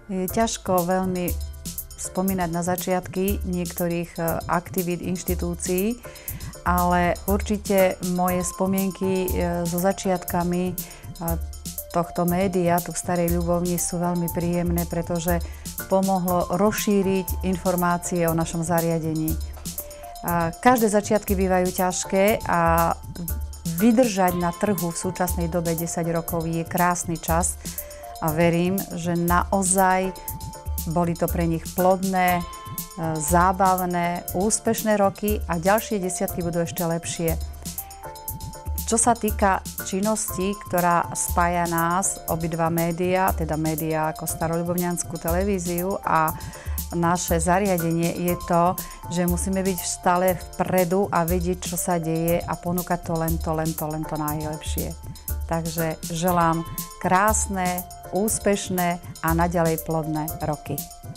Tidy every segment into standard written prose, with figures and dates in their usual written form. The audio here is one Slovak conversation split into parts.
Je ťažko veľmi spomínať na začiatky niektorých aktivít inštitúcií, ale určite moje spomienky so začiatkami tohto média, tu v Starej Ľubovni, sú veľmi príjemné, pretože pomohlo rozšíriť informácie o našom zariadení. Každé začiatky bývajú ťažké a vydržať na trhu v súčasnej dobe 10 rokov je krásny čas a verím, že naozaj boli to pre nich plodné, zábavné, úspešné roky a ďalšie desiatky budú ešte lepšie. Čo sa týka činnosti, ktorá spája nás, obidva médiá, teda médiá ako Staroľubovňanskú televíziu a naše zariadenie, je to, že musíme byť stále vpredu a vedieť, čo sa deje a ponúkať to len to najlepšie. Takže želám krásne, úspešné a naďalej plodné roky.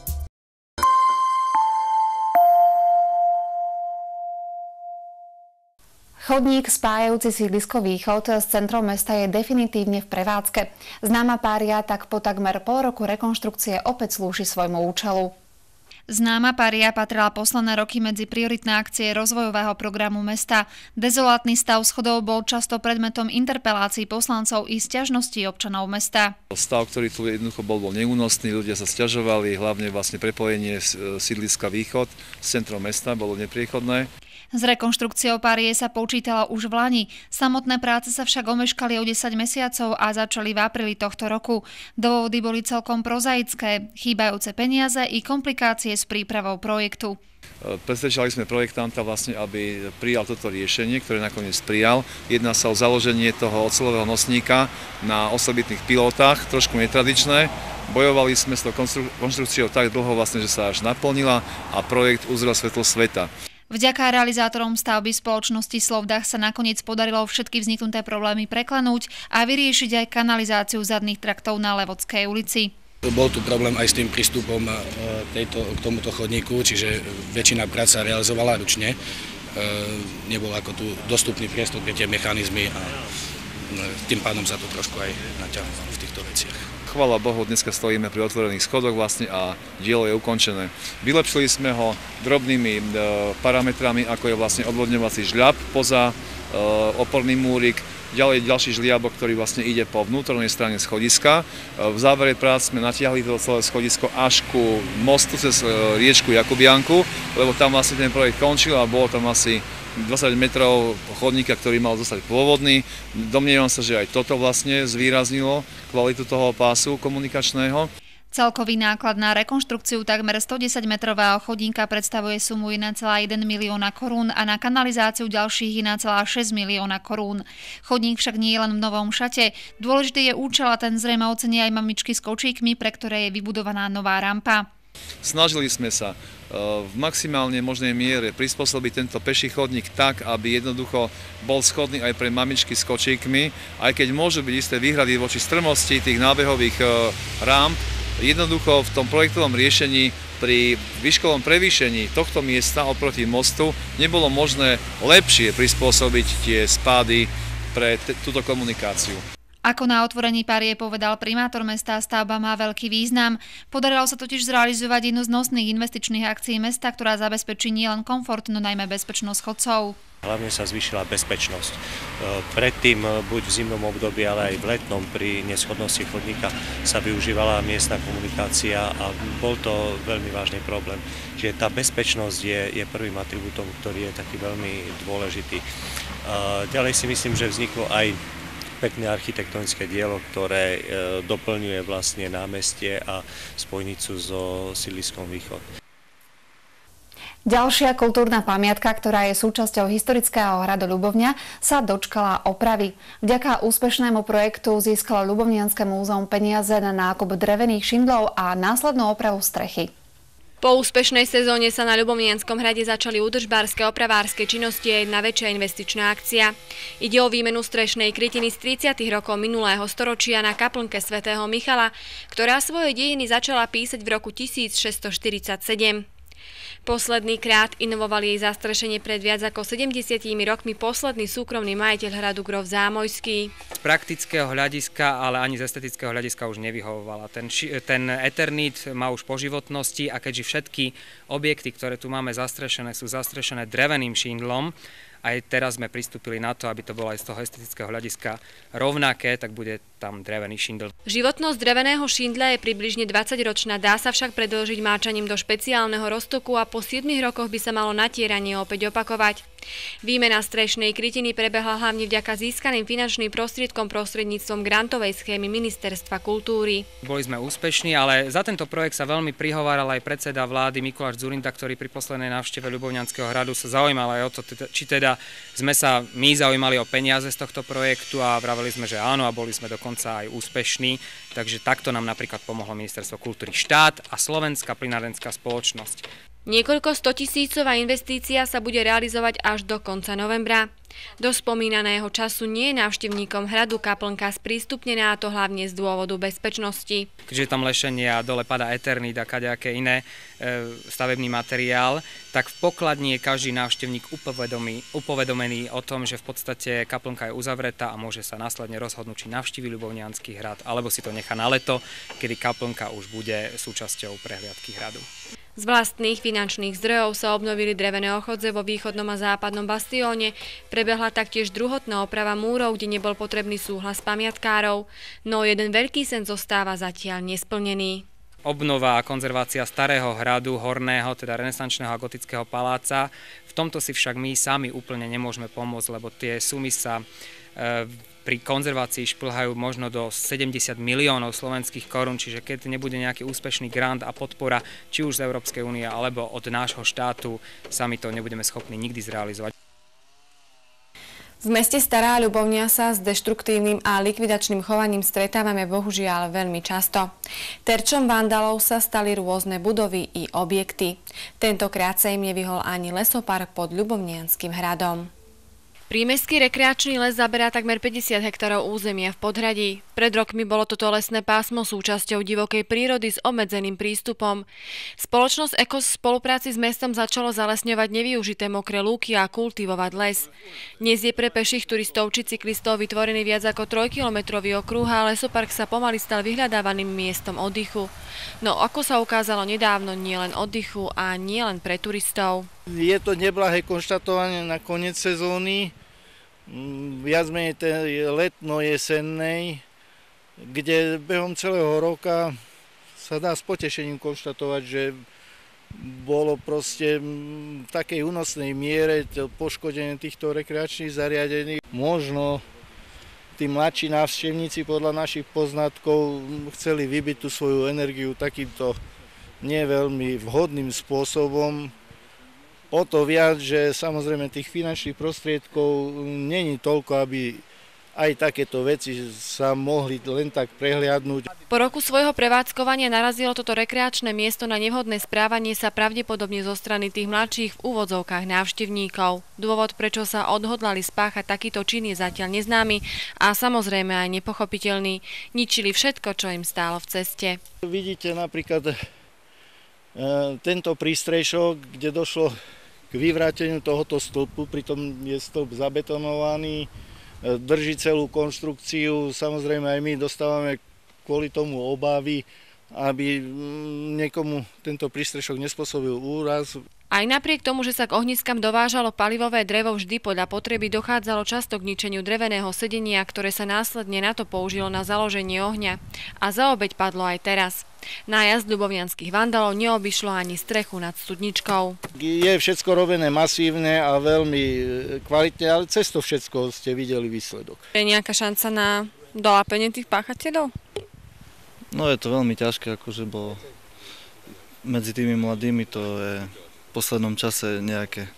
Chodník spájajúci sídlisko Východ s centrom mesta je definitívne v prevádzke. Známa pária tak po takmer pol roku rekonštrukcie opäť slúži svojmu účelu. Známa pária patrila posledné roky medzi prioritné akcie rozvojového programu mesta. Dezolátny stav schodov bol často predmetom interpelácií poslancov i sťažností občanov mesta. Stav, ktorý tu jednoducho bol neúnosný, ľudia sa sťažovali, hlavne vlastne prepojenie sídliska Východ s centrom mesta bolo nepriechodné. S rekonštrukciou párie sa počítalo už v lani. Samotné práce sa však omeškali o 10 mesiacov a začali v apríli tohto roku. Dôvody boli celkom prozaické, chýbajúce peniaze i komplikácie s prípravou projektu. Presvedčali sme projektanta vlastne, aby prijal toto riešenie, ktoré nakoniec prijal. Jedná sa o založenie toho oceľového nosníka na osobitných pilotách, trošku netradičné. Bojovali sme s tou konštrukciou tak dlho vlastne, že sa až naplnila a projekt uzrel svetlo sveta. Vďaka realizátorom stavby spoločnosti Slovdach sa nakoniec podarilo všetky vzniknuté problémy preklenúť a vyriešiť aj kanalizáciu zadných traktov na Levodskej ulici. Bol tu problém aj s tým prístupom k tomuto chodníku, čiže väčšina prác sa realizovala ručne. Nebol ako tu dostupný priestor pre tie mechanizmy a tým pádom sa to trošku aj naťahovalo v týchto veciach. Chvála Bohu, dneska stojíme pri otvorených schodoch vlastne a dielo je ukončené. Vylepšili sme ho drobnými parametrami, ako je vlastne odvodňovací žľab poza oporný múrik, ďalší žliabok, ktorý vlastne ide po vnútornej strane schodiska. V závere prác sme natiahli to celé schodisko až ku mostu cez riečku Jakubianku, lebo tam vlastne ten projekt končil a bolo tam asi 20 metrov chodníka, ktorý mal zostať pôvodný. Domnievam sa, že aj toto vlastne zvýraznilo kvalitu toho pásu komunikačného. Celkový náklad na rekonštrukciu takmer 110-metrového chodníka predstavuje sumu 1,1 milióna korún a na kanalizáciu ďalších 1,6 milióna korún. Chodník však nie je len v novom šate. Dôležitý je účel a ten zrejme ocenia aj mamičky s kočíkmi, pre ktoré je vybudovaná nová rampa. Snažili sme sa v maximálne možnej miere prispôsobiť tento peší chodník tak, aby jednoducho bol schodný aj pre mamičky s kočíkmi, aj keď môžu byť isté výhrady voči strmosti tých nábehových rámp. Jednoducho v tom projektovom riešení pri výškovom prevýšení tohto miesta oproti mostu nebolo možné lepšie prispôsobiť tie spády pre túto komunikáciu. Ako na otvorení párie povedal primátor mesta, stavba má veľký význam. Podarilo sa totiž zrealizovať jednu z nosných investičných akcií mesta, ktorá zabezpečí nielen komfort, no najmä bezpečnosť chodcov. Hlavne sa zvýšila bezpečnosť. Predtým, buď v zimnom období, ale aj v letnom, pri neschodnosti chodníka sa využívala miestna komunikácia a bol to veľmi vážny problém. Čiže tá bezpečnosť je prvým atribútom, ktorý je taký veľmi dôležitý. Ďalej si myslím, že vzniklo aj pekné architektonické dielo, ktoré doplňuje vlastne námestie a spojnicu so sídliskom Východ. Ďalšia kultúrna pamiatka, ktorá je súčasťou historického hradu Ľubovňa, sa dočkala opravy. Vďaka úspešnému projektu získalo Ľubovnianske múzeum peniaze na nákup drevených šindlov a následnú opravu strechy. Po úspešnej sezóne sa na Ľubovnianskom hrade začali údržbárske opravárske činnosti a jedna väčšia investičná akcia. Ide o výmenu strešnej krytiny z 30. rokov minulého storočia na kaplnke svätého Michala, ktorá svoje dejiny začala písať v roku 1647. Posledný krát inovoval jej zastrešenie pred viac ako 70 rokmi posledný súkromný majiteľ hradu Grof Zámojský. Z praktického hľadiska, ale ani z estetického hľadiska už nevyhovovala. Ten eternít má už po životnosti a keďže všetky objekty, ktoré tu máme zastrešené, sú zastrešené dreveným šindlom, aj teraz sme pristúpili na to, aby to bolo aj z toho estetického hľadiska rovnaké, tak bude tam drevený šindl. Životnosť dreveného šindla je približne 20-ročná, dá sa však predĺžiť máčaním do špeciálneho roztoku a po 7 rokoch by sa malo natieranie opäť opakovať. Výmena strešnej krytiny prebehla hlavne vďaka získaným finančným prostriedkom prostredníctvom grantovej schémy Ministerstva kultúry. Boli sme úspešní, ale za tento projekt sa veľmi prihováral aj predseda vlády Mikuláš Dzurinda, ktorý pri poslednej návšteve Ľubovňanského hradu sa zaujímal aj o to, či teda sme sa my zaujímali o peniaze z tohto projektu a vraveli sme, že áno a boli sme dokonca aj úspešní. Takže takto nám napríklad pomohlo Ministerstvo kultúry, štát a Slovenská plynárenská spoločnosť. Niekoľko 100 000-ová investícia sa bude realizovať až do konca novembra. Do spomínaného času nie je návštevníkom hradu kaplnka sprístupnená, a to hlavne z dôvodu bezpečnosti. Keďže tam lešenie a dole padá eternít a kadejaké iné stavebný materiál, tak v pokladni je každý návštevník upovedomený o tom, že v podstate kaplnka je uzavretá a môže sa následne rozhodnúť, či navštívi Ľubovňanský hrad, alebo si to nechá na leto, kedy kaplnka už bude súčasťou prehliadky hradu. Z vlastných finančných zdrojov sa obnovili drevené ochodze vo východnom a západnom bastióne. Prebehla taktiež druhotná oprava múrov, kde nebol potrebný súhlas pamiatkárov. No jeden veľký sen zostáva zatiaľ nesplnený. Obnova a konzervácia starého hradu, horného, teda renesančného a gotického paláca. V tomto si však my sami úplne nemôžeme pomôcť, lebo tie sumy sa pri konzervácii šplhajú možno do 70 miliónov slovenských korún, čiže keď nebude nejaký úspešný grant a podpora, či už z Európskej únie alebo od nášho štátu, sami to nebudeme schopní nikdy zrealizovať. V meste Stará Ľubovňa sa s deštruktívnym a likvidačným chovaním stretávame bohužiaľ veľmi často. Terčom vandalov sa stali rôzne budovy i objekty. Tentokrát sa im nevyhol ani lesopark pod Ľubovnianskym hradom. Prímestský rekreačný les zaberá takmer 50 hektárov územia v Podhradí. Pred rokmi bolo toto lesné pásmo súčasťou divokej prírody s obmedzeným prístupom. Spoločnosť Ekos v spolupráci s mestom začalo zalesňovať nevyužité mokré lúky a kultivovať les. Dnes je pre peších turistov či cyklistov vytvorený viac ako 3-kilometrový okruh a lesopark sa pomaly stal vyhľadávaným miestom oddychu. No ako sa ukázalo nedávno, nie len oddychu a nie len pre turistov. Je to neblahé konštatovanie na koniec sezóny, viac menej letno-jesennej, kde behom celého roka sa dá s potešením konštatovať, že bolo proste v takej únosnej miere poškodenie týchto rekreačných zariadení. Možno tí mladší návštevníci podľa našich poznatkov chceli vybiť tú svoju energiu takýmto nie veľmi vhodným spôsobom. O to viac, že samozrejme tých finančných prostriedkov není toľko, aby aj takéto veci sa mohli len tak prehliadnúť. Po roku svojho prevádzkovania narazilo toto rekreačné miesto na nevhodné správanie sa pravdepodobne zo strany tých mladších v úvodzovkách návštevníkov. Dôvod, prečo sa odhodlali spáchať takýto čin, je zatiaľ neznámy a samozrejme aj nepochopiteľný. Ničili všetko, čo im stálo v ceste. Vidíte napríklad tento prístrešok, kde došlo k vyvráteniu tohoto stĺpu, pritom je stĺp zabetonovaný, drží celú konštrukciu. Samozrejme aj my dostávame kvôli tomu obavy, aby niekomu tento prístrešok nespôsobil úraz. Aj napriek tomu, že sa k ohniskám dovážalo palivové drevo, vždy podľa potreby dochádzalo často k ničeniu dreveného sedenia, ktoré sa následne na to použilo na založenie ohňa. A za obeť padlo aj teraz. Nájazd ľubovňanských vandalov neobyšlo ani strechu nad studničkou. Je všetko robené masívne a veľmi kvalitne, ale cez to všetko ste videli výsledok. Je nejaká šanca na dolápenie tých páchateľov? No je to veľmi ťažké, akože, bo medzi tými mladými to je v poslednom čase nejaké,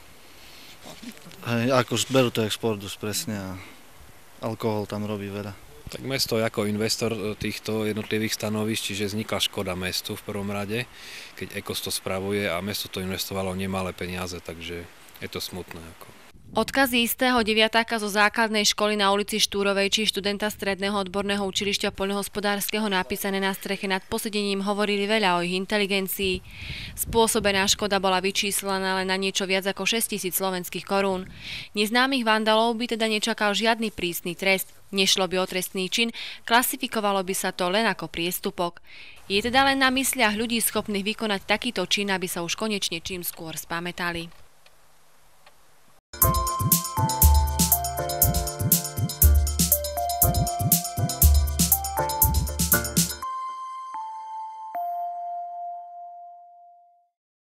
akože berú to jak šport už presne a alkohol tam robí veľa. Tak mesto je ako investor týchto jednotlivých stanovišť, čiže vznikla škoda mestu v prvom rade, keď Ekos to spravuje a mesto to investovalo nemalé peniaze, takže je to smutné. Odkazy istého deviatáka zo základnej školy na ulici Štúrovej či študenta stredného odborného učilišťa poľnohospodárskeho napísané na streche nad posedením hovorili veľa o ich inteligencii. Spôsobená škoda bola vyčíslená len na niečo viac ako 6 000 slovenských korún. Neznámych vandalov by teda nečakal žiadny prísny trest. Nešlo by o trestný čin, klasifikovalo by sa to len ako priestupok. Je teda len na mysliach ľudí schopných vykonať takýto čin, aby sa už konečne čím skôr spamätali.